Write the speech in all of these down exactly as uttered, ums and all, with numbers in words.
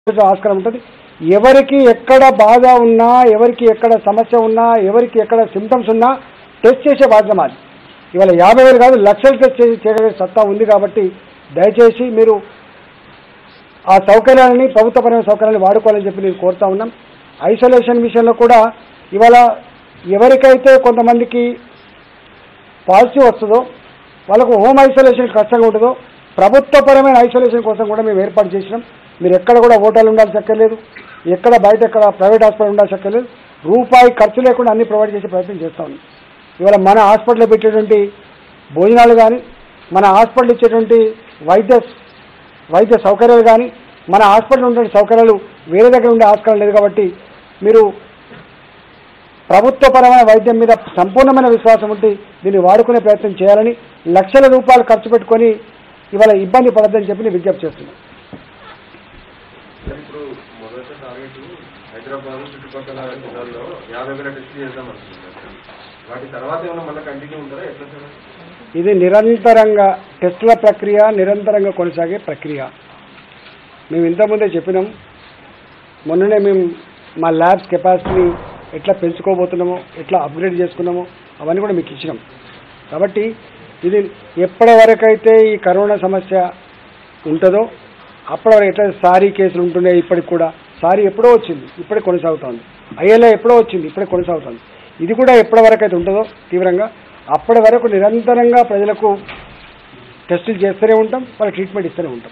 ఆస్కారం ఉంటుంది. ఎవరికి ఎక్కడ బాధ ఉన్నా, ఎవరికి ఎక్కడ సమస్య ఉన్నా, ఎవరికి ఎక్కడ సిమ్టమ్స్ ఉన్నా టెస్ట్ చేసే బాధ్యత మాది. ఇవాళ యాభై వేలు కాదు లక్షలు టెస్ట్ చేయగలిగే సత్తా ఉంది. కాబట్టి దయచేసి మీరు ఆ సౌకర్యాలని, ప్రభుత్వపరమైన సౌకర్యాలను వాడుకోవాలని చెప్పి నేను కోరుతా ఉన్నాం. ఐసోలేషన్ విషయంలో కూడా ఇవాళ ఎవరికైతే కొంతమందికి పాజిటివ్ వస్తుందో వాళ్ళకు హోమ్ ఐసోలేషన్ కష్టంగా ఉంటుందో ప్రభుత్వపరమైన ఐసోలేషన్ కోసం కూడా మేము ఏర్పాటు చేసినాం. మీరు ఎక్కడ కూడా హోటల్ ఉండాల్సి అక్కర్లేదు, ఎక్కడ బయట ఎక్కడ ప్రైవేట్ హాస్పిటల్ ఉండాల్సి అక్కర్లేదు. రూపాయి ఖర్చు లేకుండా అన్ని ప్రొవైడ్ చేసే ప్రయత్నం చేస్తా ఉన్నాం. ఇవాళ మన హాస్పిటల్లో పెట్టేటువంటి భోజనాలు కానీ, మన హాస్పిటల్ ఇచ్చేటువంటి వైద్య వైద్య సౌకర్యాలు కానీ, మన హాస్పిటల్ ఉండే సౌకర్యాలు వేరే దగ్గర ఉండే ఆస్కారం లేదు. కాబట్టి మీరు ప్రభుత్వపరమైన వైద్యం మీద సంపూర్ణమైన విశ్వాసం ఉంటే దీన్ని వాడుకునే ప్రయత్నం చేయాలని, లక్షల రూపాయలు ఖర్చు పెట్టుకొని ఇవాళ ఇబ్బంది పడద్దని చెప్పి నేను విజ్ఞప్తి చేస్తున్నాను. ఇప్పుడు మొదటి టార్గెట్ హైదరాబాద్ చుట్టుపక్కల జిల్లాల్లో యాభై వేల టెస్టులు చేద్దాం అనుకుంటున్నారు. వాటి తర్వాత ఏమైనా మళ్ళీ కంటిన్యూ ఉంటారా ఎట్లా సార్? ఇది నిరంతరంగా టెస్టుల ప్రక్రియ నిరంతరంగా కొనసాగే ప్రక్రియ. మేము ఇంతకుముందే చెప్పినాం. మొన్ననే మేము మా ల్యాబ్స్ కెపాసిటీని ఎట్లా పెంచుకోబోతున్నామో, ఎట్లా అప్గ్రేడ్ చేసుకున్నామో అవన్నీ కూడా మీకు ఇచ్చినాం. కాబట్టి ఇది ఎప్పటి వరకైతే ఈ కరోనా సమస్య ఉంటుందో అప్పటి వరకు ఎట్లా సారీ కేసులు ఉంటున్నాయి. ఇప్పటికి కూడా సారీ ఎప్పుడో వచ్చింది, ఇప్పటికి కొనసాగుతుంది. ఐఎల్ఐ ఎప్పుడో వచ్చింది, ఇప్పటికి కొనసాగుతుంది. ఇది కూడా ఎప్పటి వరకు అయితే ఉంటుందో తీవ్రంగా అప్పటి వరకు నిరంతరంగా ప్రజలకు టెస్టులు చేస్తూనే ఉంటాం, వాళ్ళ ట్రీట్మెంట్ ఇస్తూనే ఉంటాం.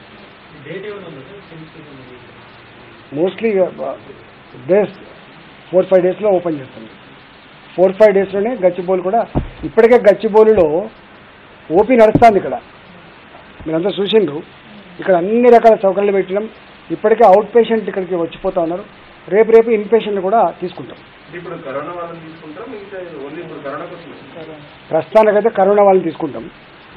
మోస్ట్లీ డేస్ ఫోర్ ఫైవ్ డేస్లో ఓపెన్ చేస్తాం. ఫోర్ ఫైవ్ డేస్లోనే గచ్చిబౌలి కూడా ఇప్పటికే గచ్చిబౌలిలో ఓపీ నడుస్తుంది. ఇక్కడ మీరంతా చూసిండ్రు. ఇక్కడ అన్ని రకాల సౌకర్యాలు పెట్టినాం. ఇప్పటికే అవుట్ పేషెంట్ ఇక్కడికి వచ్చిపోతా ఉన్నారు. రేపు రేపు ఇన్ పేషెంట్ కూడా తీసుకుంటాం. ఇప్పుడు కరోనా వాళ్ళని తీసుకుంటాం, ఓన్లీ ఇప్పుడు కరోనా కోసం ప్రస్తుతానికైతే కరోనా వాళ్ళని తీసుకుంటాం.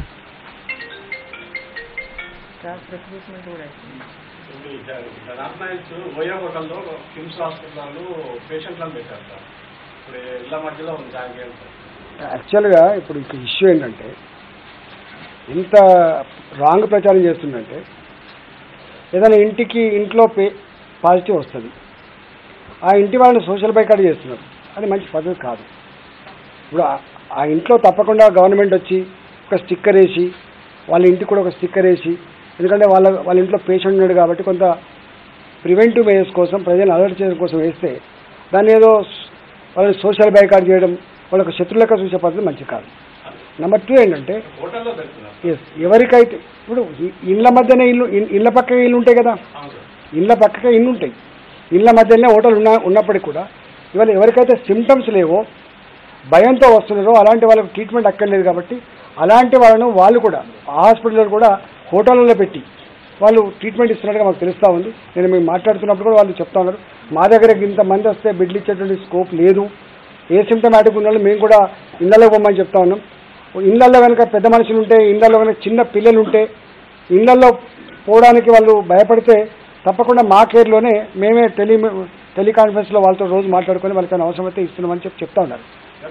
ఓయో హోటల్లో కిమ్స్ హాస్పిటల్లో పేషెంట్లను పెట్టారు సార్. ఇప్పుడు ఇళ్ళ మధ్యలో ఉంది దానికి. యాక్చువల్గా ఇప్పుడు ఇక ఇష్యూ ఏంటంటే ఇంత రాంగ్ ప్రచారం చేస్తుందంటే ఏదైనా ఇంటికి ఇంట్లో పే పాజిటివ్ వస్తుంది, ఆ ఇంటి వాళ్ళని సోషల్ బైకాట్ చేస్తున్నారు. అది మంచి పద్ధతి కాదు. ఇప్పుడు ఆ ఇంట్లో తప్పకుండా గవర్నమెంట్ వచ్చి ఒక స్టిక్కర్ వేసి, వాళ్ళ ఇంటికి కూడా ఒక స్టిక్కర్ వేసి, ఎందుకంటే వాళ్ళ వాళ్ళ ఇంట్లో పేషెంట్ ఉన్నాడు కాబట్టి కొంత ప్రివెంటివ్ మెజర్స్ కోసం ప్రజలను అలర్ట్ చేయడం కోసం వేస్తే దాన్ని ఏదో వాళ్ళని సోషల్ బైకాట్ చేయడం, వాళ్ళకి శత్రులెక్క చూసే పద్ధతి మంచి కాదు. నెంబర్ టూ ఏంటంటే ఎస్ ఎవరికైతే ఇప్పుడు ఇళ్ళ మధ్యనే ఇల్లు ఇళ్ళ పక్కకే ఇల్లు ఉంటాయి కదా, ఇళ్ళ పక్కకే ఇల్లు ఉంటాయి, ఇళ్ళ మధ్యనే హోటల్ ఉన్న ఉన్నప్పటికీ కూడా ఇవాళ ఎవరికైతే సిమ్టమ్స్ లేవో భయంతో వస్తున్నారో అలాంటి వాళ్ళకి ట్రీట్మెంట్ అక్కర్లేదు. కాబట్టి అలాంటి వాళ్ళను వాళ్ళు కూడా హాస్పిటల్లో కూడా హోటళ్ళలో పెట్టి వాళ్ళు ట్రీట్మెంట్ ఇస్తున్నట్టుగా మాకు తెలుస్తూ ఉంది. నేను మేము మాట్లాడుతున్నప్పుడు కూడా వాళ్ళు చెప్తా ఉన్నారు, మా దగ్గర ఇంతమంది వస్తే బెడ్లు ఇచ్చేటువంటి స్కోప్ లేదు, ఏ సిమ్టమాటిక్ ఉన్న వాళ్ళు మేము కూడా ఇళ్ళలో పోమని చెప్తా ఉన్నాం. ఇళ్ళల్లో కనుక పెద్ద మనుషులు ఉంటే, ఇళ్ళల్లో కనుక చిన్న పిల్లలు ఉంటే, ఇళ్ళల్లో పోవడానికి వాళ్ళు భయపడితే తప్పకుండా మా కేర్లోనే మేమే టెలి టెలికాన్ఫరెన్స్లో వాళ్ళతో రోజు మాట్లాడుకొని వాళ్ళకి అవసరమైతే ఇస్తున్నామని చెప్పి చెప్తా ఉన్నారు.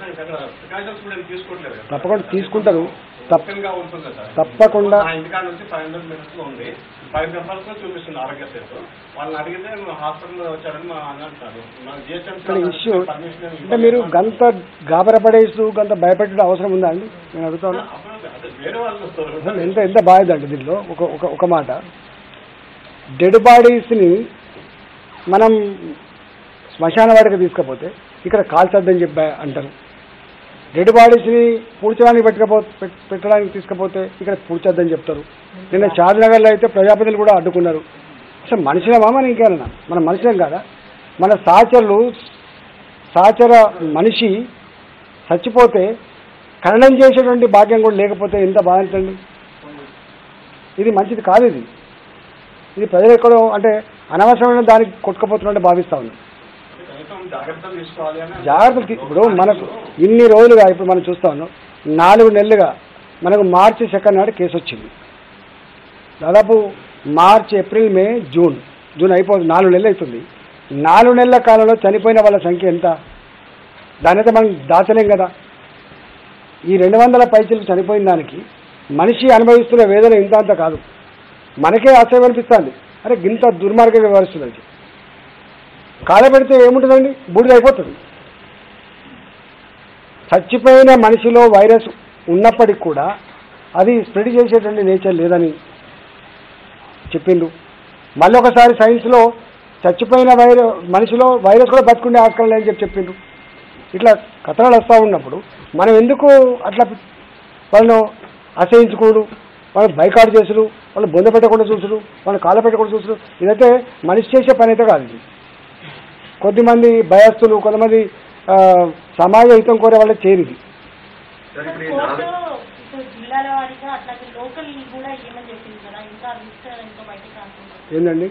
తప్పకుండా తీసుకుంటారు. తప్పకుండా ఇష్యూ అంటే మీరు గంత గాబరపడేసు గంత భయపెట్టే అవసరం ఉందా అండి? నేను అడుగుతాను. ఎంత ఎంత బాధ్యత అండి దీనిలో. ఒక ఒక మాట, డెడ్ బాడీస్ని మనం శ్మశాన వాడికి తీసుకపోతే ఇక్కడ కాల్చొద్దని చెప్పి అంటారు. డెడ్ బాడీస్ని పూడ్చడానికి పెట్టకపో పెట్టడానికి తీసుకపోతే ఇక్కడ పూడ్చొద్దని చెప్తారు. నిన్న షాద్నగర్లో అయితే ప్రజాప్రతినిధులు కూడా అడ్డుకున్నారు. అసలు మనుషులమా మనం ఇంకేనా? మన మనుషులం కాదా? మన సహచరులు సహచర మనిషి చచ్చిపోతే ఖననం చేసేటువంటి భాగ్యం కూడా లేకపోతే ఎంత బాగుంటుంది? ఇది మంచిది కాదు. ఇది ఇది ప్రజలు ఎక్కడో అంటే అనవసరమైన దానికి కొట్టుకుపోతున్నట్టు భావిస్తా ఉన్నాం. జాగ్రత్తలు ఇప్పుడు మనకు ఇన్ని రోజులుగా ఇప్పుడు మనం చూస్తా ఉన్నాం. నాలుగు నెలలుగా మనకు మార్చి సెకండ్ నాడు కేసు వచ్చింది. దాదాపు March April May June June అయిపోతుంది, నాలుగు నెలలు అవుతుంది. నాలుగు నెలల కాలంలో చనిపోయిన వాళ్ళ సంఖ్య ఎంత? దాని అయితే మనం దాచలేం కదా. ఈ రెండు వందల పైచలకు చనిపోయిన దానికి మనిషి అనుభవిస్తున్న వేదన ఇంత అంత కాదు. మనకే ఆశ్చర్యం అనిపిస్తుంది. అరే ఇంత దుర్మార్గంగా వ్యవహరిస్తుందండి. కాలబెడితే ఏముంటుందండి, బూడిద అయిపోతుంది. చచ్చిపోయిన మనిషిలో వైరస్ ఉన్నప్పటికి కూడా అది స్ప్రెడ్ చేసేటువంటి నేచర్ లేదని చెప్పిండు. మళ్ళీ ఒకసారి సైన్స్లో చచ్చిపోయిన వైర మనిషిలో వైరస్ కూడా బతుకుండే ఆస్కారం లేదని చెప్పి చెప్పిండు. ఇట్లా కథనాలు వస్తూ ఉన్నప్పుడు మనం ఎందుకు అట్లా వాళ్ళను అసహించుకోడు, వాళ్ళు బైకాట్ చేసుడు, వాళ్ళు బొంద పెట్టకుండా చూసుడు, వాళ్ళు కాళ్ళ పెట్టకుండా చూసుడు, ఇదైతే మనిషి చేసే పని అయితే కాదు. ఇది కొద్దిమంది భయస్తులు, కొంతమంది సమాజ హితం కోరే వాళ్ళకి చేరిది. ఏంటండి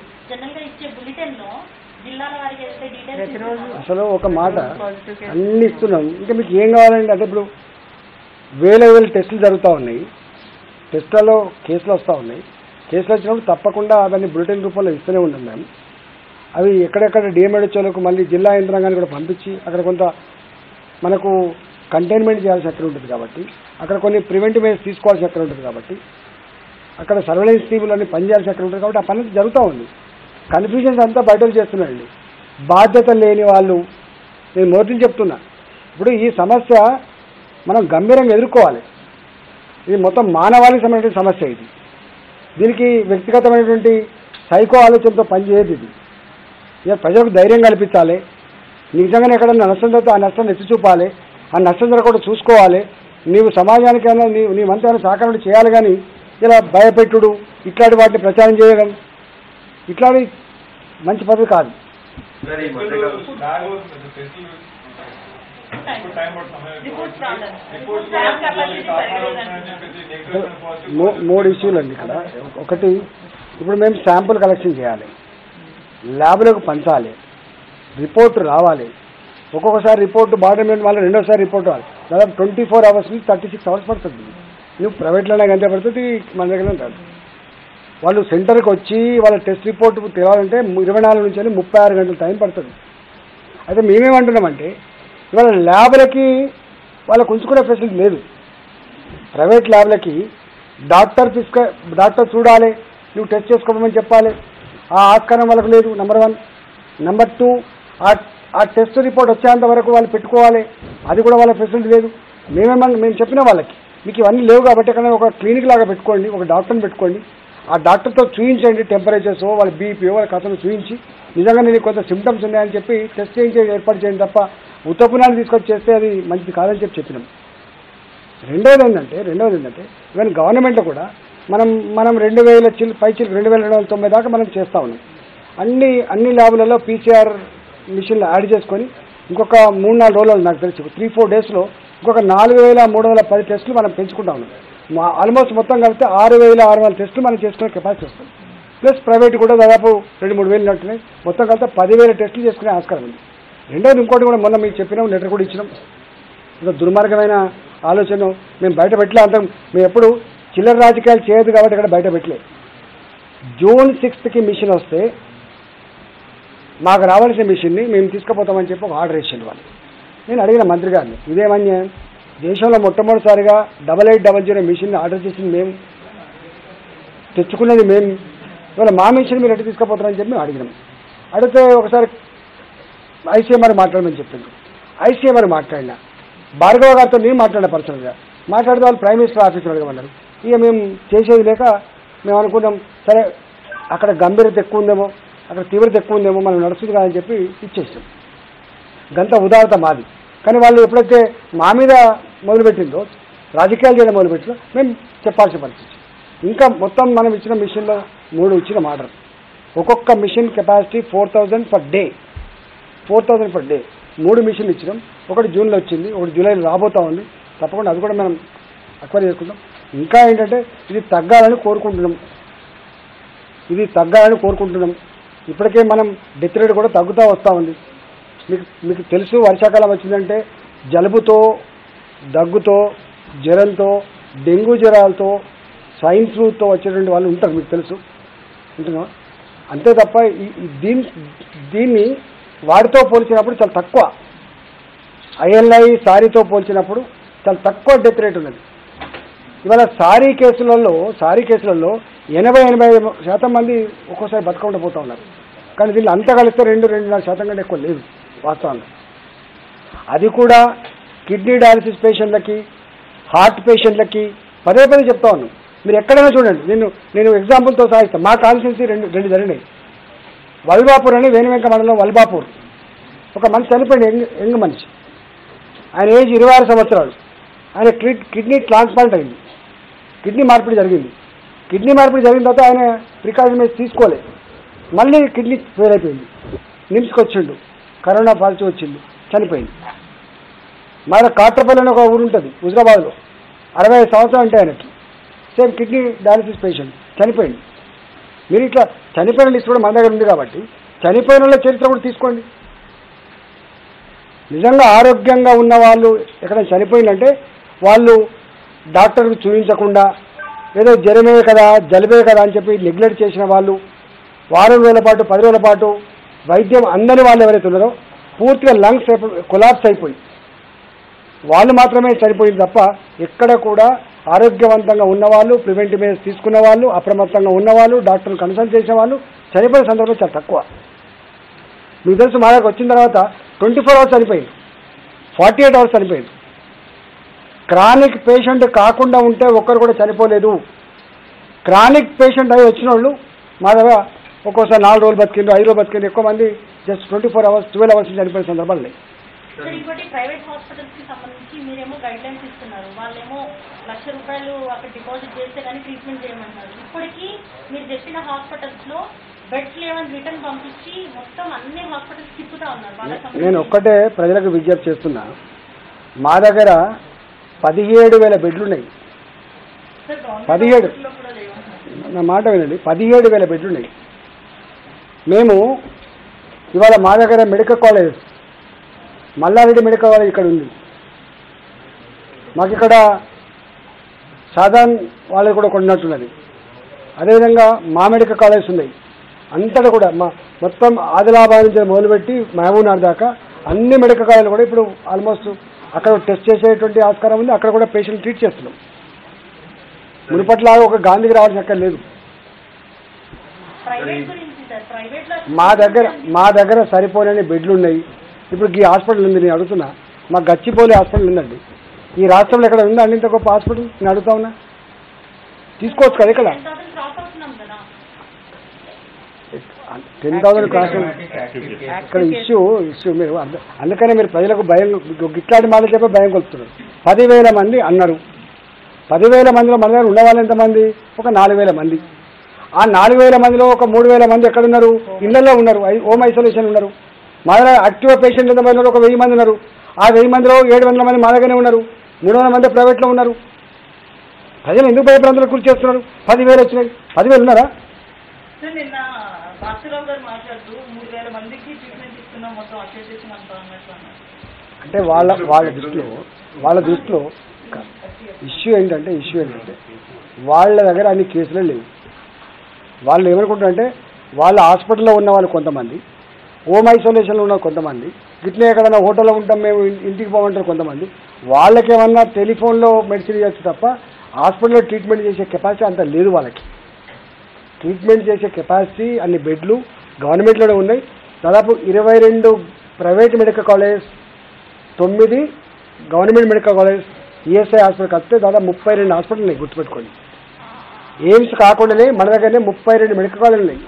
అసలు ఒక మాట అన్ని ఇస్తున్నాం, ఇంకా మీకు ఏం కావాలండి? అంటే ఇప్పుడు వేల వేల టెస్టులు జరుగుతూ ఉన్నాయి, టెస్టులలో కేసులు వస్తూ ఉన్నాయి. కేసులు వచ్చినప్పుడు తప్పకుండా దాన్ని బులెటిన్ రూపంలో ఇస్తూనే ఉంటాం మేము. అవి ఎక్కడెక్కడ డిఎంహెచ్ఓలకు మళ్ళీ జిల్లా యంత్రాంగాన్ని కూడా పంపించి అక్కడ కొంత మనకు కంటైన్మెంట్ చేయాల్సి అక్కడ ఉంటుంది కాబట్టి, అక్కడ కొన్ని ప్రివెంటివ్ మెజర్స్ తీసుకోవాల్సి అక్కడ ఉంటుంది కాబట్టి, అక్కడ సర్వేలెన్స్ టీములు అన్ని పనిచేయాల్సి అక్కడ ఉంటుంది కాబట్టి ఆ పని జరుగుతూ ఉంది. కన్ఫ్యూజన్స్ అంతా బయటకు చేస్తున్నారండి. బాధ్యత లేని వాళ్ళు, నేను మొదటి చెప్తున్నా, ఇప్పుడు ఈ సమస్య మనం గంభీరంగా ఎదుర్కోవాలి. ఇది మొత్తం మానవాళికి సంబంధించిన సమస్య. ఇది దీనికి వ్యక్తిగతమైనటువంటి సైకో ఆలోచనతో పనిచేయదు. ఇది ఇక ప్రజలకు ధైర్యం కల్పించాలి. నిజంగానే ఎక్కడన్నా నష్టం జరిగితే ఆ నష్టాన్ని ఎత్తి చూపాలి, ఆ నష్టం జరగకుండా చూసుకోవాలి. నీవు సమాజానికైనా నీ నీ వంతైనా సహకారం చేయాలి. కానీ ఇలా భయపెట్టుడు, ఇట్లాంటి వాటిని ప్రచారం చేయడం, ఇట్లాంటి మంచి పద్ధతి కాదు. మూడు ఇష్యూలు అండి ఇక్కడ. ఒకటి, ఇప్పుడు మేము శాంపుల్ కలెక్షన్ చేయాలి, ల్యాబ్లకు పంచాలి, రిపోర్టు రావాలి. ఒక్కొక్కసారి రిపోర్టు బాడీ మీద మళ్ళీ రెండోసారి రిపోర్ట్ రావాలి. దాదాపు ట్వంటీ ఫోర్ అవర్స్ నుంచి థర్టీ సిక్స్ అవర్స్ పడుతుంది. నువ్వు ప్రైవేట్లోనే గంట పడుతుంది, మన దగ్గర కాదు. వాళ్ళు సెంటర్కి వచ్చి వాళ్ళ టెస్ట్ రిపోర్ట్ తెలవాలంటే ఇరవై నాలుగు నుంచి వెళ్ళి ముప్పై ఆరు గంటల టైం పడుతుంది. అయితే మేమేమంటున్నామంటే ఇవాళ ల్యాబ్లకి వాళ్ళకు ఉంచుకునే ఫెసిలిటీ లేదు. ప్రైవేట్ ల్యాబ్లకి డాక్టర్ తీసుక డాక్టర్ చూడాలి, నువ్వు టెస్ట్ చేసుకోమని చెప్పాలి, ఆ ఆస్కారం వాళ్ళకు లేదు. Number one. నెంబర్ టూ, ఆ ఆ టెస్ట్ రిపోర్ట్ వచ్చేంత వరకు వాళ్ళు పెట్టుకోవాలి, అది కూడా వాళ్ళ ఫెసిలిటీ లేదు. మేమేమన్నా మేము చెప్పిన వాళ్ళకి మీకు ఇవన్నీ లేవు కాబట్టి ఎక్కడ ఒక క్లినిక్ లాగా పెట్టుకోండి, ఒక డాక్టర్ని పెట్టుకోండి, ఆ డాక్టర్తో చూయించండి టెంపరేచర్స్, వాళ్ళ బీపీ వాళ్ళ కథను చూయించి నిజంగా నేను కొంత సిమ్టమ్స్ ఉన్నాయని చెప్పి టెస్ట్ చేయించే ఏర్పాటు చేయండి తప్ప ఉత్తపునాన్ని తీసుకొచ్చి చేస్తే అది మంచిది కాదని చెప్పి చెప్పినాం. రెండవది ఏంటంటే రెండవది ఏంటంటే ఈవెన్ గవర్నమెంట్లో కూడా మనం మనం రెండు వేల చిల్ పై చిల్ రెండు వేల రెండు వందల తొంభై దాకా మనం చేస్తూ ఉన్నాం. అన్ని అన్ని ల్యాబ్లలో పీసీఆర్ మిషన్లు యాడ్ చేసుకొని ఇంకొక మూడు నాలుగు రోజులు నాకు తెలిసి త్రీ ఫోర్ డేస్లో ఇంకొక నాలుగు వేల మూడు వందల పది టెస్టులు మనం పెంచుకుంటా ఉన్నాం. మా ఆల్మోస్ట్ మొత్తం కలిపితే ఆరు వేల ఆరు వందల టెస్టులు మనం చేసుకునే కెపాసిటీ వస్తుంది. ప్లస్ ప్రైవేట్ కూడా దాదాపు రెండు మూడు వేలు నట్టున్నాయి. మొత్తం కలిపితే పదివేల టెస్టులు చేసుకునే ఆస్కారం ఉంది. రెండోది ఇంకోటి కూడా మొన్న మీకు చెప్పినాం, లెటర్ కూడా ఇచ్చినాం. ఇంకా దుర్మార్గమైన ఆలోచన మేము బయట పెట్టలే. అంత మేము ఎప్పుడు చిల్లర రాజకీయాలు చేయదు కాబట్టి ఇక్కడ బయట పెట్టలే. జూన్ సిక్స్త్కి మిషన్ వస్తే మాకు రావాల్సిన మిషన్ని మేము తీసుకుపోతామని చెప్పి ఒక ఆర్డర్ ఇచ్చింది వాళ్ళు. నేను అడిగిన మంత్రి గారిని, ఇదేమన్యా దేశంలో మొట్టమొదటిసారిగా డబల్ ఎయిట్ డబల్ జీరో మిషన్ని ఆర్డర్ చేసింది మేము, తెచ్చుకున్నది మేము, ఇవాళ మా మిషన్ మీరు ఎట్లా తీసుకుపోతారని చెప్పి మేము అడిగినాం. అడిగితే ఒకసారి ఐసీఎంఆర్ మాట్లాడమని చెప్పింది. ఐసీఎంఆర్ మాట్లాడినా భార్గవ గారితో నేను మాట్లాడిన పర్సనల్గా మాట్లాడితే వాళ్ళు ప్రైమ్ మినిస్టర్ ఆఫీస్లో అడగమన్నారు. ఇక మేము చేసేది లేక మేము అనుకున్నాం, సరే అక్కడ గంభీరత ఎక్కువ ఉందేమో, అక్కడ తీవ్రత ఎక్కువ ఉందేమో, మనం నడుస్తుంది కాదని చెప్పి ఇచ్చేసాం. గంత ఉదారత మాది. కానీ వాళ్ళు ఎప్పుడైతే మా మీద మొదలుపెట్టిందో, రాజకీయాలు చేయడం మొదలుపెట్టిందో మేము చెప్పాల్సిన పరిస్థితి. ఇంకా మొత్తం మనం ఇచ్చిన మిషన్లో మూడు ఇచ్చిన ఆర్డర్, ఒక్కొక్క machine capacity four thousand per day four thousand per day మూడు మిషన్లు ఇచ్చినాం. ఒకటి జూన్లో వచ్చింది, ఒకటి జూలైలో రాబోతా ఉంది. తప్పకుండా అది కూడా మనం అక్వైర్ చేసుకుంటాం. ఇంకా ఏంటంటే ఇది తగ్గాలని కోరుకుంటున్నాం ఇది తగ్గాలని కోరుకుంటున్నాం ఇప్పటికే మనం డెత్ రేట్ కూడా తగ్గుతూ వస్తూ ఉంది. మీకు మీకు తెలుసు, వర్షాకాలం వచ్చిందంటే జలుబుతో, దగ్గుతో, జ్వరంతో, డెంగ్యూ జ్వరాలతో, స్వైన్ ఫ్లూతో వచ్చేటువంటి వాళ్ళు ఉంటారు, మీకు తెలుసు ఉంటున్నా. అంతే తప్ప దీని దీన్ని వాటితో పోల్చినప్పుడు చాలా తక్కువ, ఐఎల్ఐ సారీతో పోల్చినప్పుడు చాలా తక్కువ డెత్ రేట్ ఉన్నది. ఇవాళ సారీ కేసులలో సారీ కేసులలో ఎనభై ఎనభై శాతం మంది ఒక్కోసారి బతకకుండా పోతూ ఉన్నారు. కానీ దీన్ని అంతా కలిస్తే రెండు రెండున్నర శాతం కంటే ఎక్కువ లేదు వాస్తవంగా. అది కూడా కిడ్నీ డయాలసిస్ పేషెంట్లకి, హార్ట్ పేషెంట్లకి పదే పదే చెప్తా ఉన్నాను. మీరు ఎక్కడైనా చూడండి, నేను నేను ఎగ్జాంపుల్తో సాగిస్తాను. మా కాన్స్టిట్యున్సీ రెండు రెండు జరిగినాయి. వల్బాపూర్ అని వేణువెంక మండలం వల్బాపూర్, ఒక మనిషి చనిపోయింది, యంగ్ యంగ్ మనిషి. ఆయన ఏజ్ ఇరవై ఆరు సంవత్సరాలు. ఆయన కిడ్నీ ట్రాన్స్ప్లాంట్ అయింది, కిడ్నీ మార్పిడి జరిగింది. కిడ్నీ మార్పిడి జరిగిన తర్వాత ఆయన ప్రికాషన్ మీద తీసుకోలేదు, మళ్ళీ కిడ్నీ ఫెయిల్ అయిపోయింది. నిమ్స్కి వచ్చిండు, కరోనా పాజిటివ్ వచ్చింది, చనిపోయింది. మన కాట్రపల్లి అని ఒక ఊరు ఉంటుంది హుజరాబాద్లో, అరవై ఐదు సంవత్సరాలు అంటే ఆయనకి సేమ్ కిడ్నీ డయాలసిస్ పేషెంట్ చనిపోయింది. మీరు ఇట్లా చనిపోయిన లిస్ట్ కూడా మన దగ్గర ఉంది కాబట్టి చనిపోయిన వాళ్ళ చరిత్ర కూడా తీసుకోండి. నిజంగా ఆరోగ్యంగా ఉన్న వాళ్ళు ఎక్కడైనా చనిపోయిందంటే వాళ్ళు డాక్టర్కి చూపించకుండా ఏదో జ్వరమే కదా జలుబే కదా అని చెప్పి నెగ్లెక్ట్ చేసిన వాళ్ళు, వారం రోజుల పాటు పది రోజుల పాటు వైద్యం అందని వాళ్ళు ఎవరైతే ఉన్నారో పూర్తిగా లంగ్స్ కొలాప్స్ అయిపోయి వాళ్ళు మాత్రమే చనిపోయింది తప్ప ఎక్కడ కూడా ఆరోగ్యవంతంగా ఉన్నవాళ్ళు, ప్రివెంటివ్ మెజర్స్ తీసుకున్న వాళ్ళు, అప్రమత్తంగా ఉన్నవాళ్ళు, డాక్టర్ని కన్సల్ట్ చేసిన వాళ్ళు చనిపోయిన సందర్భం చాలా తక్కువ. మీకు తెలుసు, మా దగ్గర వచ్చిన తర్వాత ట్వంటీ ఫోర్ అవర్స్ చనిపోయింది, ఫార్టీ ఎయిట్ అవర్స్ చనిపోయింది. క్రానిక్ పేషెంట్ కాకుండా ఉంటే ఒక్కరు కూడా చనిపోలేదు. క్రానిక్ పేషెంట్ అయి వచ్చిన వాళ్ళు మా దగ్గర ఒక్కోసారి నాలుగు రోజులు బతికిండు, ఐదు రోజులు బతికిండు. ఎక్కువ మంది just twenty four hours twelve hours చనిపోయిన సందర్భాలు లేవు. సార్, ఇంకోటి ప్రైవేట్ హాస్పిటల్స్ కి సంబంధించి మీరేమో గైడ్ లైన్స్ ఇస్తున్నారు, వాళ్ళేమో లక్ష రూపాయలు అక్కడ డిపాజిట్ చేస్తే కానీ ట్రీట్మెంట్ చేయమంటున్నారు. ఇప్పటికీ మీరు చెప్పిన హాస్పిటల్స్ లో బెడ్స్ లేవని రిటర్న్ పంపించి మొత్తం అన్ని హాస్పిటల్స్ తిప్పుతా ఉన్నారు. నేను ఒక్కటే ప్రజలకు విజ్ఞప్తి చేస్తున్నా, మా దగ్గర పదిహేడు వేల బెడ్లు ఉన్నాయి. పదిహేడు నా మాట వినండి, పదిహేడు వేల బెడ్లు ఉన్నాయి. మేము ఇవాళ మా దగ్గర medical college, Mallareddy medical college ఇక్కడ ఉంది. మాకు ఇక్కడ సాధారణ వాళ్ళకి కూడా కొన్నట్టున్నది. అదేవిధంగా మా మెడికల్ కాలేజ్ ఉన్నాయి. అంతటా కూడా మా మొత్తం ఆదిలాబాద్ నుంచి మొదలుపెట్టి మహబూబ్నగర్ దాకా అన్ని మెడికల్ కాలేజీలు కూడా ఇప్పుడు ఆల్మోస్ట్ అక్కడ టెస్ట్ చేసేటువంటి ఆస్కారం ఉంది. అక్కడ కూడా పేషెంట్ ట్రీట్ చేస్తున్నాం. మునుపట్లాగా ఒక గాంధీకి రావాల్సిన అక్కడ లేదు. మా దగ్గర మా దగ్గర సరిపోలేని బెడ్లు ఉన్నాయి. ఇప్పుడు ఈ హాస్పిటల్ ఉంది, నేను అడుగుతున్నా. మా గచ్చిపోలి హాస్పిటల్ ఉందండి. ఈ రాష్ట్రంలో ఎక్కడ ఉందా అండి ఇంత గొప్ప హాస్పిటల్? నేను అడుగుతా ఉన్నా, తీసుకోవచ్చు కదా. ఇక్కడ టెన్ థౌసండ్ కాస్ట్ ఇక్కడ ఇష్యూ ఇష్యూ మీరు అందుకనే మీరు ప్రజలకు భయం, గిట్లాంటి మాటలు చెప్పి భయం కొలుపుతున్నారు. పదివేల మంది అన్నారు. పదివేల మందిలో మన దగ్గర ఉన్నవాళ్ళు ఎంతమంది? ఒక నాలుగు వేల మంది. ఆ నాలుగు వేల మందిలో ఒక మూడు వేల మంది ఎక్కడున్నారు? ఇళ్లలో ఉన్నారు, హోమ్ ఐసోలేషన్ ఉన్నారు. మా దగ్గర యాక్టివ్ పేషెంట్ ఎంతమంది ఉన్నారు? ఒక వెయ్యి మంది ఉన్నారు. ఆ వెయ్యి మందిలో ఏడు వందల మంది మా దగ్గరనే ఉన్నారు, మూడు వందల మంది ప్రైవేట్లో ఉన్నారు. ప్రజలు ఎందుకు భయప్రాంతాలకు గురి చేస్తున్నారు? పదివేలు వచ్చినాయి, పదివేలు ఉన్నారా? అంటే వాళ్ళ వాళ్ళ దృష్టిలో వాళ్ళ దృష్టిలో ఇష్యూ ఏంటంటే ఇష్యూ ఏంటంటే వాళ్ళ దగ్గర అన్ని కేసులే లేవు. వాళ్ళు ఏమనుకుంటారంటే వాళ్ళ హాస్పిటల్లో ఉన్న వాళ్ళు కొంతమంది, హోమ్ ఐసోలేషన్లో ఉన్న కొంతమంది, ఇట్లే ఎక్కడైనా హోటల్లో ఉంటాం మేము ఇంటికి పోమంటారు కొంతమంది. వాళ్ళకేమన్నా టెలిఫోన్లో మెడిసిన్ ఇవ్వచ్చు తప్ప హాస్పిటల్లో ట్రీట్మెంట్ చేసే కెపాసిటీ అంత లేదు వాళ్ళకి. ట్రీట్మెంట్ చేసే కెపాసిటీ అన్ని బెడ్లు గవర్నమెంట్లోనే ఉన్నాయి. దాదాపు ఇరవై రెండు ప్రైవేట్ మెడికల్ కాలేజ్, తొమ్మిది government medical college, ESI hospital కలిస్తే దాదాపు ముప్పై రెండు హాస్పిటల్ ఉన్నాయి. గుర్తుపెట్టుకోండి, ఎయిమ్స్ కాకుండానే మన దగ్గరనే ముప్పై రెండు మెడికల్ కాలేజీలు ఉన్నాయి.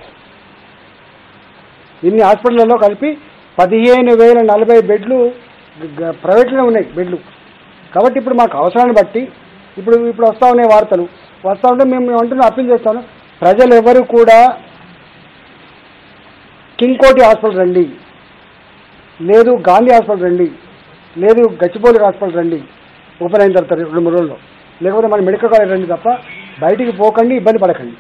ఇన్ని హాస్పిటల్లో కలిపి పదిహేను వేల నలభై బెడ్లు ప్రైవేట్లోనే ఉన్నాయి బెడ్లు. కాబట్టి ఇప్పుడు మాకు అవసరాన్ని బట్టి ఇప్పుడు ఇప్పుడు వస్తూ ఉన్నాయి వార్తలు, వస్తూ ఉంటే మేము అంటున్నా అప్పీల్ చేస్తాను, ప్రజలు ఎవరు కూడా కింగ్ కోటి హాస్పిటల్ రండి, లేదు గాంధీ హాస్పిటల్ రండి, లేదు గచ్చిబౌలి హాస్పిటల్ రండి ఓపెన్ అయిన తర్వాత రెండు మూడు రోజుల్లో, లేకపోతే మన మెడికల్ కాలేజ్ రండి తప్ప బయటికి పోకండి, ఇబ్బంది పడకండి.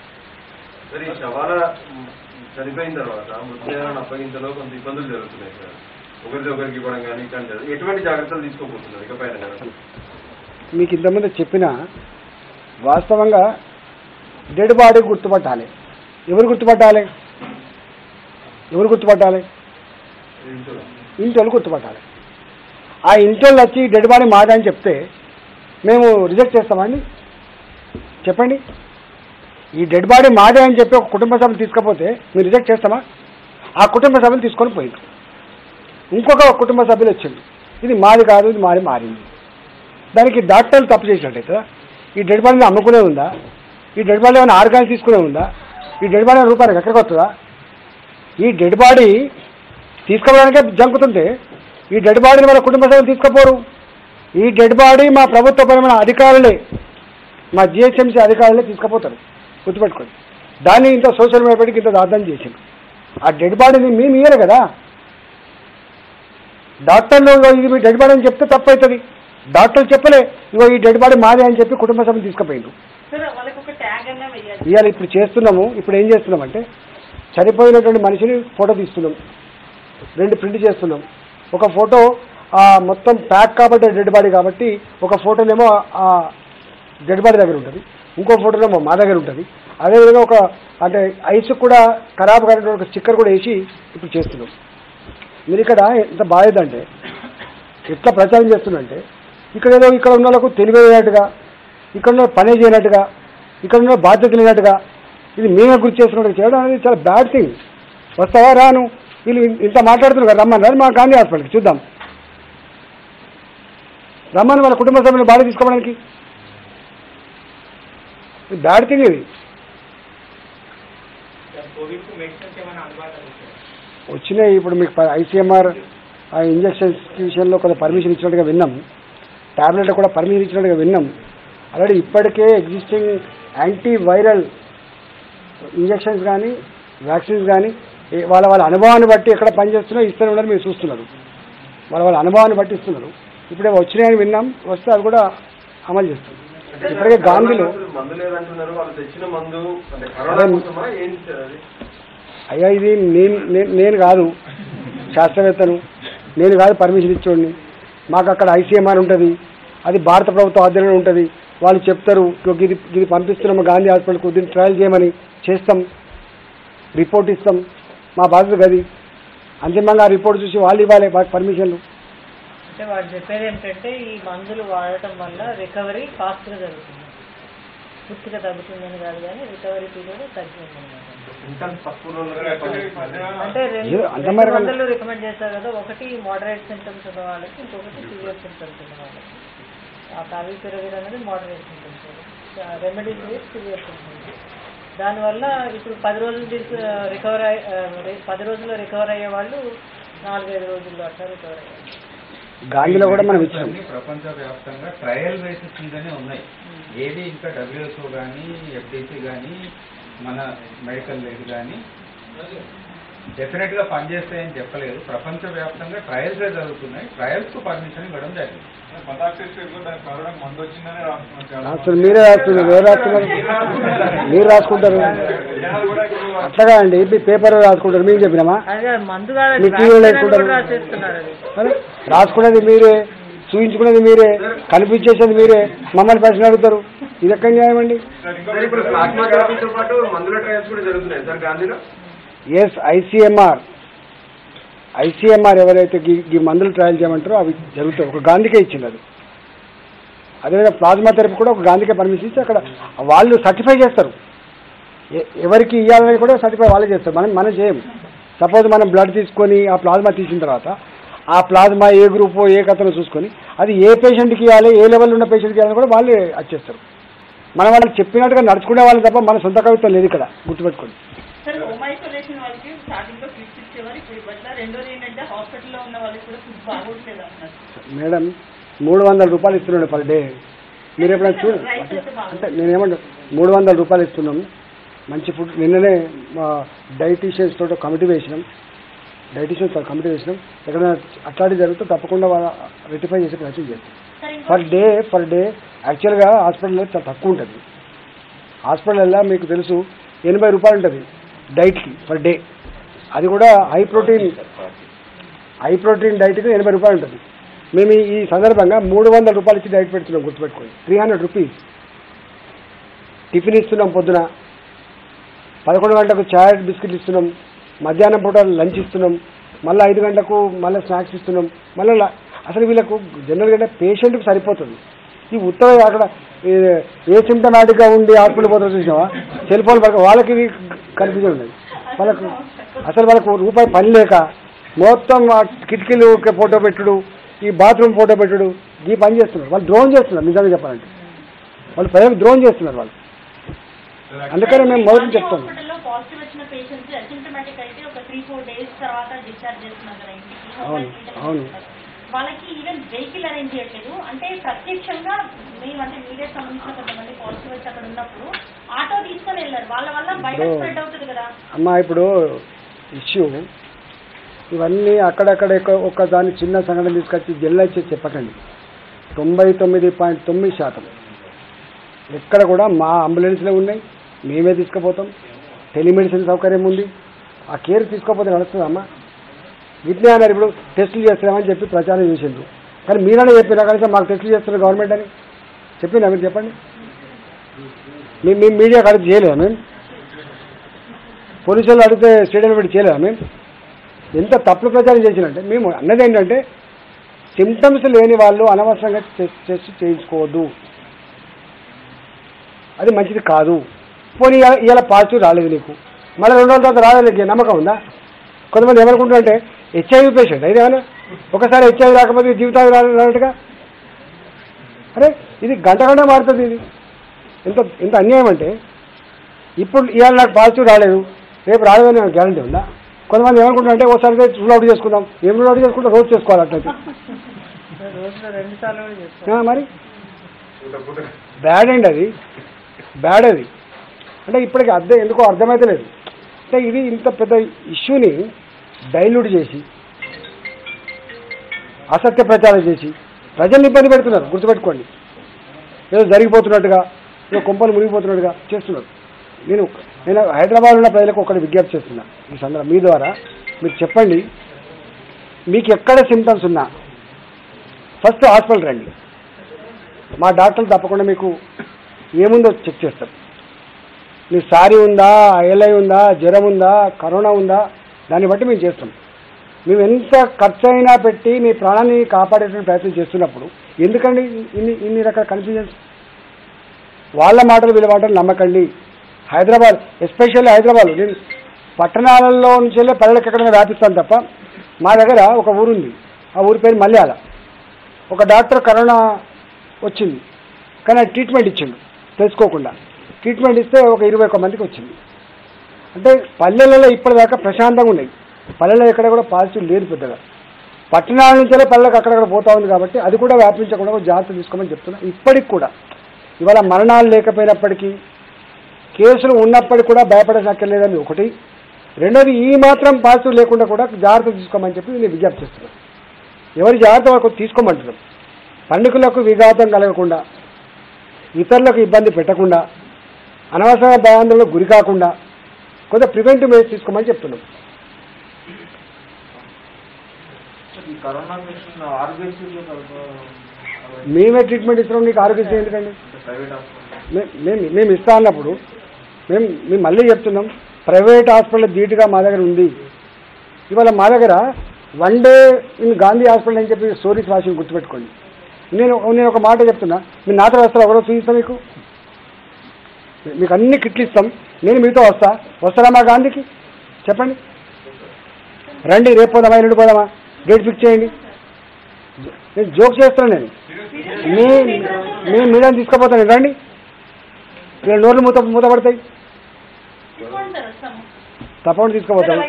చనిపోయిన తర్వాత మృతదేహాలను అప్పగించలో కొంత ఇబ్బందులు జరుగుతున్నాయి సార్. ఒకరిది ఒకరికి ఇవ్వడం కానీ ఇట్లాంటి ఎటువంటి జాగ్రత్తలు తీసుకోబోతున్నారు ఇకపైన? మీకు ఇంతకుముందు చెప్పిన వాస్తవంగా డెడ్ బాడీ గుర్తుపట్టాలి. ఎవరు గుర్తుపట్టాలి? ఎవరు గుర్తుపట్టాలి? ఇంటోళ్ళు గుర్తుపట్టాలి. ఆ ఇంటోళ్ళు వచ్చి డెడ్ బాడీ మాట అని చెప్తే మేము రిజెక్ట్ చేస్తామండి? చెప్పండి. ఈ డెడ్ బాడీ మాదే అని చెప్పి ఒక కుటుంబ సభ్యులు తీసుకపోతే మీరు రిజెక్ట్ చేస్తామా? ఆ కుటుంబ సభ్యులు తీసుకొని పోయింది. ఇంకొక కుటుంబ సభ్యులు వచ్చింది, ఇది మాది కాదు, ఇది మాది మారింది. దానికి డాక్టర్లు తప్పు చేసినట్టయితే ఈ డెడ్ బాడీని అమ్ముకునే ఉందా? ఈ డెడ్ బాడీ ఏమైనా ఆర్గాన్స్ తీసుకునే ఉందా? ఈ డెడ్ బాడీ రూపాయలకు ఎక్కడికి వస్తుందా? ఈ డెడ్ బాడీ తీసుకోవడానికే జంకుతుంటే ఈ డెడ్ బాడీని మన కుటుంబ సభ్యులు తీసుకుపోరు. ఈ డెడ్ బాడీ మా ప్రభుత్వపరమైన అధికారులే, మా జిహెచ్ఎంసీ అధికారులే తీసుకుపోతారు, గుర్తుపెట్టుకోండి. దాన్ని ఇంత సోషల్ మీడియా పెట్టి ఇంత దార్థం చేసింది. ఆ డెడ్ బాడీని మేము ఇయ్యరు కదా. డాక్టర్లు ఇది మీ డెడ్ బాడీ అని చెప్తే తప్పు అవుతుంది. డాక్టర్లు చెప్పలే ఇగో ఈ డెడ్ బాడీ మాదే అని చెప్పి కుటుంబ సభ్యులు తీసుకుపోయిండు. ఇవాళ ఇప్పుడు చేస్తున్నాము, ఇప్పుడు ఏం చేస్తున్నామంటే చనిపోయినటువంటి మనిషిని ఫోటో తీస్తున్నాం, రెండు ప్రింట్ చేస్తున్నాం. ఒక ఫోటో మొత్తం ప్యాక్ కాబట్టి డెడ్ బాడీ కాబట్టి ఒక ఫోటోనేమో ఆ డెడ్ బాడీ దగ్గర ఉంటుంది, ఇంకో ఫోటోనేమో మా దగ్గర ఉంటుంది. అదేవిధంగా ఒక అంటే ఐస్ కూడా ఖరాబ్ కానటువంటి ఒక స్టిక్కర్ కూడా వేసి ఇప్పుడు చేస్తున్నాం. మీరు ఇక్కడ ఎంత బాధ్యత అంటే ఎట్లా ప్రచారం చేస్తున్నంటే ఇక్కడ ఏదో ఇక్కడ ఉన్న వాళ్ళకు తెలివేయనట్టుగా, ఇక్కడ ఉన్న పనే చేయనట్టుగా, ఇక్కడ ఉన్న బాధ్యత లేనట్టుగా ఇది మేమే గుర్తు చేస్తున్నట్టు చేయడం అనేది చాలా బ్యాడ్ థింగ్. వస్తావా రాను, వీళ్ళు ఇంత మాట్లాడుతున్నారు కదా, రమ్మన్నారు మా గాంధీ హాస్పిటల్కి చూద్దాం, రమ్మని వాళ్ళ కుటుంబ సభ్యులు బాధ తీసుకోవడానికి. ఇది బ్యాడ్ థింగ్. ఇది వచ్చినాయి ఇప్పుడు మీకు ఐసీఎంఆర్ ఆ ఇంజక్షన్స్ విషయంలో కొంత పర్మిషన్ ఇచ్చినట్టుగా విన్నాం, ట్యాబ్లెట్ కూడా పర్మిషన్ ఇచ్చినట్టుగా విన్నాం. ఆల్రెడీ ఇప్పటికే ఎగ్జిస్టింగ్ యాంటీ వైరల్ ఇంజక్షన్స్ కానీ వ్యాక్సిన్స్ కానీ వాళ్ళ వాళ్ళ అనుభవాన్ని బట్టి ఎక్కడ పనిచేస్తున్నా ఇస్తూనే ఉన్నారు, మీరు చూస్తున్నారు. వాళ్ళ వాళ్ళ అనుభవాన్ని బట్టి ఇస్తున్నారు. ఇప్పుడే వచ్చినాయని విన్నాం, వస్తే అది కూడా అమలు చేస్తుంది. ఇప్పటికే గాంధీలో అయ్యా ఇది నేను నేను కాదు శాస్త్రవేత్తను, నేను కాదు పర్మిషన్ ఇచ్చోడిని. మాకు అక్కడ ఐసీఎంఆర్ ఉంటుంది, అది భారత ప్రభుత్వ ఆధ్వర్యంలో ఉంటుంది. వాళ్ళు చెప్తారు ఇది ఇది పంపిస్తున్నాము గాంధీ హాస్పిటల్కు, దీన్ని ట్రయల్ చేయమని చేస్తాం, రిపోర్ట్ ఇస్తాం, మా బాధ్యత గది. అంతిమంగా ఆ రిపోర్ట్ చూసి వాళ్ళు ఇవ్వాలి మాకు పర్మిషన్లు. అంటే వాళ్ళు చెప్పేది ఏంటంటే ఈ మందులు వాడటం వల్ల రికవరీ ఫాస్ట్గా జరుగుతుంది, పూర్తిగా తగ్గుతుందని కాదు కానీ రికవరీ పీరియడ్ తగ్గుతుంది. అంటే రెండు మందులు రికమెండ్ చేస్తారు కదా, ఒకటి మోడరేట్ సింటమ్స్ ఉన్న వాళ్ళకి, ఇంకొకటి సివియర్ సింటమ్స్ ఉన్న వాళ్ళకి. ఆ ఫావిపిరవిర్ అనేది moderate symptoms, remedies severe symptoms. దానివల్ల ఇప్పుడు పది రోజులు రికవర్ అయ్యే పది రోజుల్లో రికవర్ అయ్యే వాళ్ళు నాలుగైదు రోజుల్లో అట్లా రికవర్ అయ్యారు. గాంధీలో కూడా మనం ఇచ్చాం. ప్రపంచ వ్యాప్తంగా ట్రయల్ బేసిస్ మీదనే ఉన్నాయి. ఏది ఇంకా డబ్ల్యూహెచ్ఓ కానీ ఎఫ్డీసీ కానీ మన మెడికల్ లైడ్ కానీ డెఫినెట్ గా పనిచేస్తాయని చెప్పలేదు. ప్రపంచ వ్యాప్తంగా ట్రయల్స్ జరుగుతున్నాయి, ట్రయల్స్ కు పర్మిషన్ ఇవ్వడం జరిగింది. మీరే రాస్తున్నారు, ఎవరు రాస్తున్నారు? మీరు రాసుకుంటారు అట్లాగా అండి, పేపర్ రాసుకుంటారు, మేము చెప్పినామా? మీ టీవీలో వేసుకుంటారు, రాసుకునేది మీరే, చూపించుకునేది మీరే, కనిపించేసేది మీరే, మమ్మల్ని ప్రశ్న అడుగుతారు. ఇది ఎక్కడ న్యాయం అండి? ఎస్ ఐసీఎంఆర్ ఐసీఎంఆర్ ఎవరైతే ఈ మందులు ట్రయల్ చేయమంటారో అవి జరుగుతాయి. ఒక గాంధీకే ఇచ్చింది అది. అదేవిధంగా ప్లాజ్మా థెరపీ కూడా ఒక గాంధీకే పర్మిషన్ ఇచ్చి అక్కడ వాళ్ళు సర్టిఫై చేస్తారు, ఎవరికి ఇవ్వాలని కూడా సర్టిఫై వాళ్ళే చేస్తారు, మనం మనం చేయము. సపోజ్ మనం బ్లడ్ తీసుకొని ఆ ప్లాజ్మా తీసిన తర్వాత ఆ ప్లాజ్మా ఏ గ్రూపో ఏ కథనో చూసుకొని అది ఏ పేషెంట్కి ఇవ్వాలి, ఏ లెవెల్లో ఉన్న పేషెంట్కి ఇవ్వాలని కూడా వాళ్ళే వచ్చేస్తారు. మనం వాళ్ళకి చెప్పినట్టుగా నడుచుకునే వాళ్ళని తప్ప మన సొంత కవిత్వం లేదు ఇక్కడ, గుర్తుపెట్టుకోండి. సార్ హోమ్ ఐసోలేషన్ వాళ్ళకి స్టార్టింగ్ లో కిట్స్ ఇచ్చేవారు, ఇప్పుడు ఇవ్వట్లా. రెండోది ఏంటంటే హాస్పిటల్లో ఉన్న వాళ్ళకి కూడా ఫుడ్ బాగోట్లేదు అంటున్నారు. మేడం మూడు వందల రూపాయలు ఇస్తున్నాడు పర్ డే. మీరు ఎప్పుడైనా చూడు అంటే నేనేమంటా మూడు వందల రూపాయలు ఇస్తున్నాం మంచి ఫుడ్. నిన్ననే మా డైటీషియన్స్ తోటి కమిటీ వేసినాం, డైటీషియన్స్ కమిటీ వేసినాం. ఎక్కడైనా అట్లాంటివి జరిగితే తప్పకుండా వాళ్ళ రెటిఫై చేసే ప్రయత్నం చేస్తాం. పర్ డే పర్ డే యాక్చువల్గా హాస్పిటల్లో చాలా తక్కువ ఉంటుంది. హాస్పిటల్లో మీకు తెలుసు ఎనభై రూపాయలు ఉంటుంది డైట్కి పర్ డే. అది కూడా హై ప్రోటీన్ హై ప్రోటీన్ డైట్కి ఎనభై రూపాయలు ఉంటుంది. మేము ఈ సందర్భంగా మూడు వందల రూపాయలు ఇచ్చి డైట్ పెడుతున్నాం, గుర్తుపెట్టుకోండి. త్రీ హండ్రెడ్ రూపీస్ టిఫిన్ ఇస్తున్నాం, పొద్దున పదకొండు గంటలకు చాయ్ బిస్కెట్లు ఇస్తున్నాం, మధ్యాహ్నం పూట లంచ్ ఇస్తున్నాం, మళ్ళీ ఐదు గంటలకు మళ్ళీ స్నాక్స్ ఇస్తున్నాం. మళ్ళీ అసలు వీళ్ళకు జనరల్గా పేషెంట్కి సరిపోతుంది. ఈ ఉత్తర అక్కడ ఏ సిమ్టమాటిక్గా ఉండి హాస్పిటల్ పోతారో చూసినావా, సెల్ ఫోన్ పడక వాళ్ళకి ఇది కన్ఫ్యూజన్ ఉంది. వాళ్ళకు అసలు వాళ్ళకు రూపాయి పని లేక మొత్తం ఆ కిటికీలు ఫోటో పెట్టుడు, ఈ బాత్రూమ్ ఫోటో పెట్టుడు, ఈ పని చేస్తున్నారు. వాళ్ళు ద్రోహం చేస్తున్నారు. నిజంగా చెప్పాలంటే వాళ్ళు ప్రజలకు ద్రోహం చేస్తున్నారు వాళ్ళు. అందుకని మేము మొదటి చెప్తాం. హాస్పిటల్లో పాజిటివ్ వచ్చిన పేషెంట్స్ అసిమ్టమాటిక్ అయితే ఒక త్రీ ఫోర్ డేస్ తర్వాత డిశ్చార్జ్ చేస్తున్నారు కదా ఇంటికి. అవును అవును వాళ్ళకి ఈవెన్ వెహికల్ అరేంజ్ చేయట్లేదు. అంటే ప్రత్యక్షంగా మేము అంటే మీడియా సంబంధించిన కొంతమంది పాజిటివ్ వచ్చి అక్కడ ఉన్నప్పుడు ఆటో తీసుకొని వెళ్ళారు. వాళ్ళ వల్ల బయట స్ప్రెడ్ అవుతుంది కదా అమ్మా. ఇప్పుడు ఇష్యూ ఇవన్నీ అక్కడక్కడ ఒక దాని చిన్న సంఘటన తీసుకొచ్చి జిల్లా ఇచ్చి చెప్పకండి. తొంభై తొమ్మిది పాయింట్ తొమ్మిది శాతం ఎక్కడ కూడా మా అంబులెన్స్లో ఉన్నాయి, మేమే తీసుకుపోతాం. టెలిమెడిసిన్ సౌకర్యం ఉంది. ఆ కేర్ తీసుకోకపోతే నడుస్తుందమ్మా. ఇట్లే అన్నారు ఇప్పుడు టెస్టులు చేస్తున్నామని చెప్పి ప్రచారం చేసిండ్రు. కానీ మీరనే చెప్పినా కనీసం మాకు టెస్టులు చేస్తున్నారు గవర్నమెంట్ అని చెప్పినా మీరు చెప్పండి. మీ మీ మీడియా అడిగి చేయలేదా మేము? పోలీసులు అడిగితే స్టేడియం పెట్టి చేయలేదా మేము? ఎంత తప్పుడు ప్రచారం చేసినంటే మేము అన్నది ఏంటంటే సిమ్టమ్స్ లేని వాళ్ళు అనవసరంగా టెస్ట్ టెస్ట్ చేయించుకోవద్దు, అది మంచిది కాదు. పోనీ ఇవాళ పాజిటివ్ రాలేదు నీకు, మళ్ళీ రెండు రోజుల తర్వాత రాలేదు, నమ్మకం ఉందా? కొంతమంది ఏమనుకుంటారంటే హెచ్ఐవి పేషెంట్ అయితే ఏమన్నా ఒకసారి హెచ్ఐవి రాకపోతే జీవితాలు రానట్టుగా. అరే ఇది గంట గంట మారుతుంది. ఇది ఎంత ఎంత అన్యాయం అంటే ఇప్పుడు ఇవాళ నాకు పాజిటివ్ రాలేదు, రేపు రాలేదని గ్యారంటీ ఉందా? కొంతమంది ఏమనుకుంటారంటే ఒకసారి రూల్ అవుట్ చేసుకుందాం. ఏం రూల్ అవుట్ చేసుకుంటాం? రోజు చేసుకోవాలి అట్లయితే మరి బ్యాడ్ అండి, అది బ్యాడ్. అది అంటే ఇప్పటికి అర్థం ఎందుకో అర్థమైతే లేదు. అంటే ఇది ఇంత పెద్ద ఇష్యూని డైల్యూట్ చేసి అసత్య ప్రచారం చేసి ప్రజల్ని ఇబ్బంది పెడుతున్నారు. గుర్తుపెట్టుకోండి, ఏదో జరిగిపోతున్నట్టుగా, ఏదో కొంపలు మునిగిపోతున్నట్టుగా చేస్తున్నారు. నేను నేను హైదరాబాద్ ఉన్న ప్రజలకు ఒకటి విజ్ఞప్తి చేస్తున్నా ఈ సందర్భం మీ ద్వారా. మీరు చెప్పండి, మీకు ఎక్కడ సిమ్టమ్స్ ఉన్నా ఫస్ట్ హాస్పిటల్ రండి. మా డాక్టర్లు తప్పకుండా మీకు ఏముందో చెక్ చేస్తారు. మీ సారీ ఉందా, ఐఎల్ఐ ఉందా, జ్వరం ఉందా, కరోనా ఉందా, దాన్ని బట్టి మేము చేస్తాం. మేము ఎంత ఖర్చు అయినా పెట్టి మీ ప్రాణాన్ని కాపాడేటువంటి ప్రయత్నం చేస్తున్నప్పుడు ఎందుకండి ఇన్ని ఇన్ని రకాల కన్ఫ్యూజన్స్? వాళ్ళ మాటలు వీళ్ళ మాటలు నమ్మకండి. హైదరాబాద్, ఎస్పెషల్లీ హైదరాబాద్, నేను పట్టణాలలో నుంచి వెళ్ళే పల్లెలకు ఎక్కడైనా వ్యాపిస్తాను తప్ప మా దగ్గర ఒక ఊరుంది, ఆ ఊరి పేరు మల్యాల. ఒక డాక్టర్ కరోనా వచ్చింది కానీ ట్రీట్మెంట్ ఇచ్చిండు తెలుసుకోకుండా. ట్రీట్మెంట్ ఇస్తే ఒక ఇరవై ఒక్క మందికి వచ్చింది. అంటే పల్లెలలో ఇప్పటిదాకా ప్రశాంతంగా ఉన్నాయి. పల్లెల్లో ఎక్కడ కూడా పాజిటివ్ లేదు పెద్దగా. పట్టణాల నుంచే పల్లెలకు అక్కడక్కడ పోతా ఉంది కాబట్టి అది కూడా వ్యాపించకుండా జాగ్రత్త తీసుకోమని చెప్తున్నా. ఇప్పటికి కూడా ఇవాళ మరణాలు లేకపోయినప్పటికీ కేసులు ఉన్నప్పటికీ కూడా భయపడనక్కర్లేదని ఒకటి. రెండోది ఈ మాత్రం పాజిటివ్ లేకుండా కూడా జాగ్రత్త తీసుకోమని చెప్పి నేను విజ్ఞప్తి చేస్తున్నాను. ఎవరి జాగ్రత్త వాళ్ళకు తీసుకోమంటున్నాం. పండితులకు విఘాతం కలగకుండా, ఇతరులకు ఇబ్బంది పెట్టకుండా, అనవసర భయాందోళనకు గురి కాకుండా కొంత ప్రివెంటివ్ మెజర్స్ తీసుకోమని చెప్తున్నాం. మేమే ట్రీట్మెంట్ ఇస్తున్నాం, నీకు ఆరోగ్యశ్రీ ఎందుకండి? మేము మేము ఇస్తా అన్నప్పుడు మేము మేము మళ్ళీ చెప్తున్నాం, ప్రైవేట్ హాస్పిటల్ ధీటుగా మా దగ్గర ఉంది. ఇవాళ మా దగ్గర one day in Gandhi hospital అని చెప్పి స్టోరీస్ రాసి గుర్తుపెట్టుకోండి. నేను నేను ఒక మాట చెప్తున్నా, మీరు నాతో వస్తారు, ఎవరో చూపిస్తాం మీకు, మీకు అన్ని కిట్లు ఇస్తాం. నేను మీతో వస్తా వస్తారా మా గాంధీకి? చెప్పండి, రండి, రేపు పోదామా, ఎల్లుండి పోదామా, డేట్ ఫిక్స్ చేయండి. నేను జోక్ చేస్తున్నాను. నేను మీ మీ మీడియా తీసుకుపోతాను, రండి, వీళ్ళ నోర్లు మూత మూతపడతాయి, తప్పకుండా తీసుకుపోతాం.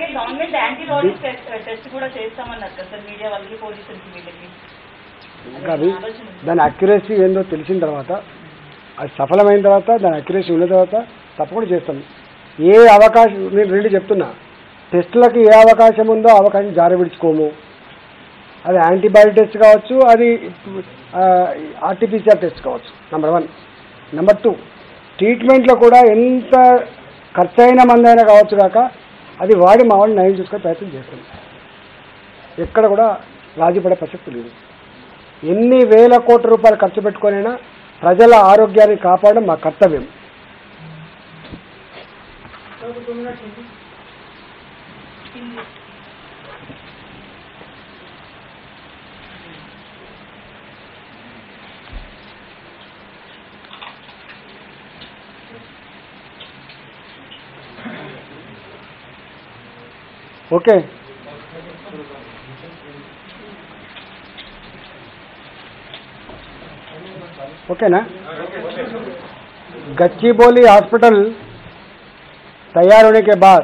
ఇంకా అది దాని అక్యురసీ ఏందో తెలిసిన తర్వాత, అది సఫలమైన తర్వాత, దాని అక్యురసీ ఉన్న తర్వాత తప్పకుండా చేస్తాం. ఏ అవకాశం, నేను రెండు చెప్తున్నా, టెస్టులకు ఏ అవకాశం ఉందో అవకాశం జారవిడుచుకోము. అది యాంటీబాడీ టెస్ట్ కావచ్చు, అది ఆర్టీపీసీఆర్ టెస్ట్ కావచ్చు, నెంబర్ వన్. నెంబర్ టూ, ట్రీట్మెంట్లో కూడా ఎంత ఖర్చు అయిన మంది అయినా కావచ్చు కాక అది వాడి మా వాళ్ళు నయం చూసుకొని ప్రయత్నం చేస్తుంది. ఎక్కడ కూడా రాజీ పడే ప్రసక్తి లేదు. ఎన్ని వేల కోట్ల రూపాయలు ఖర్చు పెట్టుకొనైనా ప్రజల ఆరోగ్యాన్ని కాపాడడం మా కర్తవ్యం. ఓకే ओकेना गच्चीबोली हॉस्पिटल तैयार होने के बाद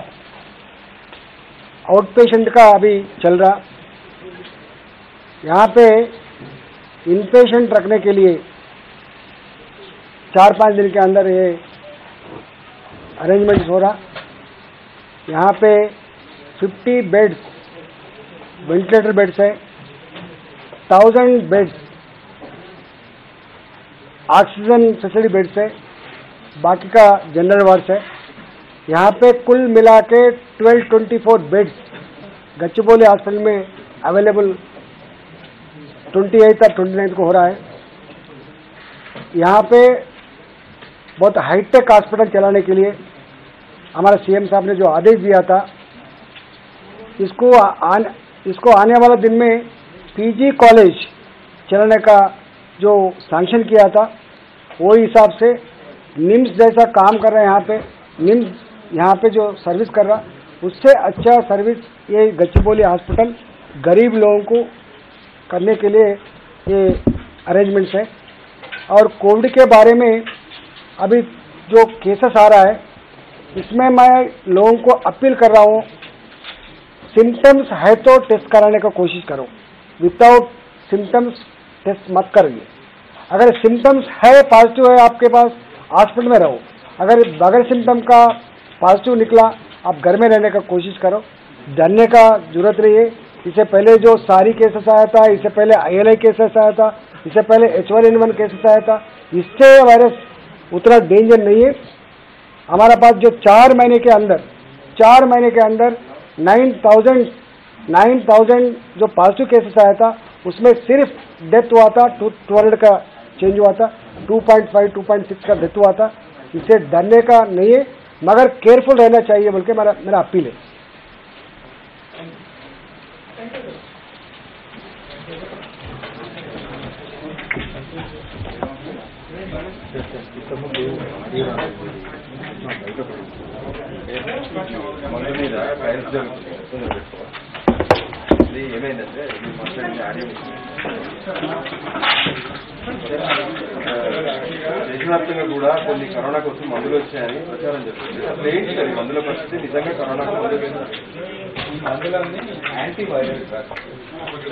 आउट पेशेंट का अभी चल रहा, यहाँ पे इन पेशेंट रखने के लिए चार पाँच दिन के अंदर ये अरेंजमेंट्स हो रहा। यहाँ पे पचास बेड्स वेंटिलेटर बेड्स है, thousand beds oxygen facility beds है, बाकी का जनरल वार्ड्स है। यहाँ पे कुल मिला के twelve twenty four beds Gachibowli hospital में अवेलेबल ट्वेंटी एट और ट्वेंटी नाइन्थ को हो रहा है। यहाँ पे बहुत हाईटेक हॉस्पिटल चलाने के लिए हमारा सीएम साहब ने जो आदेश दिया था, इसको आन, इसको आने वाला दिन में पीजी कॉलेज चलाने का जो सैंक्शन किया था, वो हिसाब से निम्स जैसा काम कर रहे हैं। यहाँ पे निम्स यहाँ पे जो सर्विस कर रहा, उससे अच्छा सर्विस ये गच्चीबोली हॉस्पिटल गरीब लोगों को करने के लिए ये अरेंजमेंट्स है। और कोविड के बारे में अभी जो केसेस आ रहा है, इसमें मैं लोगों को अपील कर रहा हूँ, सिम्टम्स है तो टेस्ट कराने का कोशिश करो, विदाउट सिम्टम्स टेस्ट मत करिए। अगर सिम्टम्स है, पॉजिटिव है आपके पास, हॉस्पिटल में रहो। अगर बगैर सिम्टम का पॉजिटिव निकला, आप घर में रहने का कोशिश करो, डरने का जरूरत नहीं है। इससे पहले जो सारी केसेस आया था, इससे पहले आई एल आई केसेस आया था, इससे पहले H one N one cases आया था, इससे वायरस उतना डेंजर नहीं है। हमारा पास जो चार महीने के अंदर चार महीने के अंदर नाइन थाउजेंड नाइन थाउजेंड जो पॉजिटिव केसेस आया था, उसमें सिर्फ डेथ हुआ था टू हंड्रेड का चेंज हुआ था, two point five two point six का डेथ हुआ था। इससे डरने का नहीं है, मगर केयरफुल रहना चाहिए बोल के मेरा मेरा अपील है। మందు మీద ట్రయల్స్ జరుగుతుంది పెట్టుకోవాలి. ఇది ఏమైందంటే ఫస్ట్ ఆడియో దేశవ్యాప్తంగా కూడా కొన్ని కరోనా కోసం మందులు వచ్చాయని ప్రచారం జరుగుతుంది. అసలు ఏంటి అది మందుల పరిస్థితి? నిజంగా కరోనా మందులు ఈ మందులన్నీ యాంటీవైరల్ డ్రగ్స్.